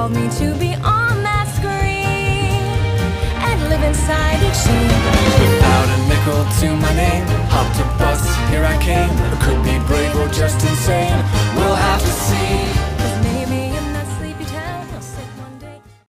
called me to be on that screen and live inside each scene. Without a nickel to my name, hopped a bus, here I came. I could be brave or just insane, we'll have to see.